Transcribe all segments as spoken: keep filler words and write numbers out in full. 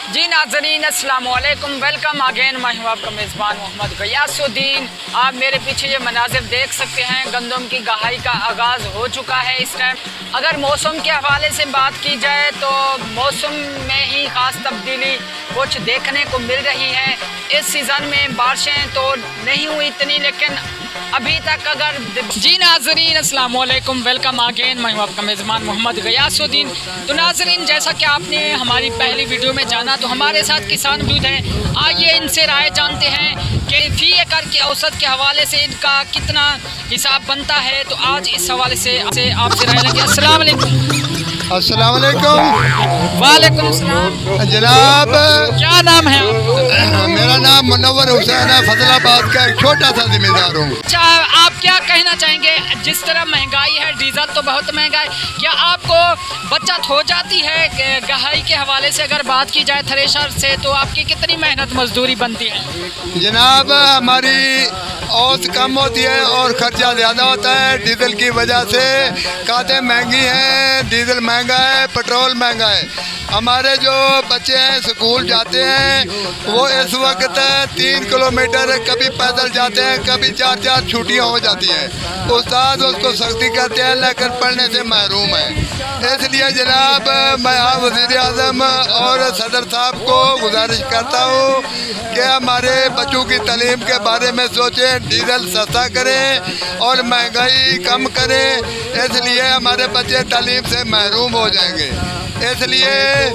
जी नाज़रीन अस्सलाम वालेकुम, वेलकम अगेन। मैं हूँ आपका मेज़बान मोहम्मद गयासुद्दीन। आप मेरे पीछे ये मनाजिर देख सकते हैं। गंदम की गहाई का आगाज़ हो चुका है इस टाइम। अगर मौसम के हवाले से बात की जाए तो मौसम में ही ख़ास तब्दीली कुछ देखने को मिल रही है। इस सीज़न में बारिशें तो नहीं हुई इतनी, लेकिन अभी तक अगर जी नाज़रीन अस्सलाम वालेकुम, वेलकम अगेन। मैं हूँ आपका मेज़बान मोहम्मद गयासुद्दीन। तो नाज़रीन, जैसा कि आपने हमारी पहली वीडियो में जाना, तो हमारे साथ किसान मौजूद हैं। आइए इनसे राय जानते हैं कि फी एकड़ के औसत के हवाले से इनका कितना हिसाब बनता है। तो आज इस हवाले से आपसे राय लेंगे। अस्सलाम वालेकुम। अस्सलाम वालेकुम। वालेकुम सलाम। जनाब, क्या नाम है आपका? मेरा नाम मुनव्वर हुसैन है। फजलाबाद का एक छोटा सा जिम्मेदार हूँ। अच्छा, आप क्या कहना चाहेंगे? जिस तरह महंगाई है, डीजल तो बहुत महंगा है, क्या आपको बचत हो जाती है गहाई के हवाले से? अगर बात की जाए थ्रेशर से, तो आपकी कितनी मेहनत मजदूरी बनती है? जनाब, हमारी औस कम होती है और खर्चा ज़्यादा होता है डीजल की वजह से। खादें महंगी हैं, डीजल महंगा है, पेट्रोल महंगा है। हमारे जो बच्चे हैं स्कूल जाते हैं, वो इस वक्त तीन किलोमीटर कभी पैदल जाते हैं, कभी चार चार छुट्टियाँ हो जाती हैं। उस्ताद उसको सख्ती करते हैं, लेकिन पढ़ने से महरूम है। इसलिए जनाब, मैं आप वज़ीर आज़म और सदर साहब को गुजारिश करता हूँ कि हमारे बच्चों की तालीम के बारे में सोचें, डीजल सस्ता करें और महंगाई कम करें। इसलिए हमारे बच्चे तालीम से महरूम हो जाएंगे। इसलिए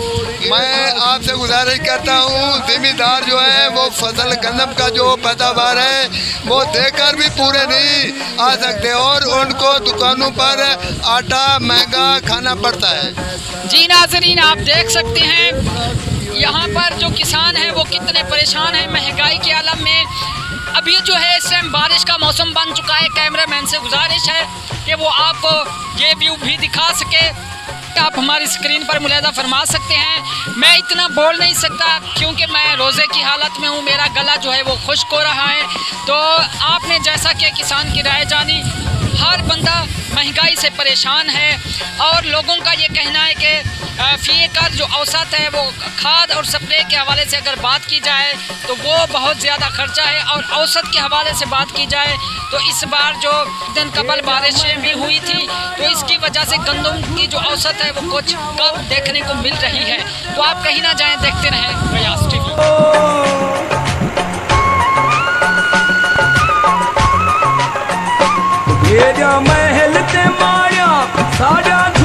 मैं आपसे गुजारिश करता हूँ, ज़िम्मेदार जो है वो फसल गंदम का जो पैदावार है वो देकर भी पूरे नहीं आ सकते और उनको दुकानों पर आटा महंगा खाना पड़ता है। जी नाज़रीन, आप देख सकते हैं यहाँ पर जो किसान हैं वो कितने परेशान हैं महंगाई के आलम में। अभी जो है इस टाइम बारिश का मौसम बन चुका है। कैमरामैन से गुजारिश है कि वो आपको ये व्यू भी दिखा सके। आप हमारी स्क्रीन पर मुलाहिजा फरमा सकते हैं। मैं इतना बोल नहीं सकता क्योंकि मैं रोज़े की हालत में हूँ, मेरा गला जो है वो खुश्क हो रहा है। तो आपने जैसा कि किसान की राय जानी, हर बंदा महंगाई से परेशान है और लोगों का ये कहना है कि फी एकड़ जो औसत है वो खाद और स्प्रे के हवाले से अगर बात की जाए तो वो बहुत ज़्यादा खर्चा है। और औसत के हवाले से बात की जाए तो इस बार जो दिन कबल बारिशें भी हुई थी, तो इसकी वजह से गंदम की जो औसत है वो कुछ कम देखने को मिल रही है। तो आप कहीं ना जाएं, देखते रहें गयास टीवी। महल ते माया साड़ा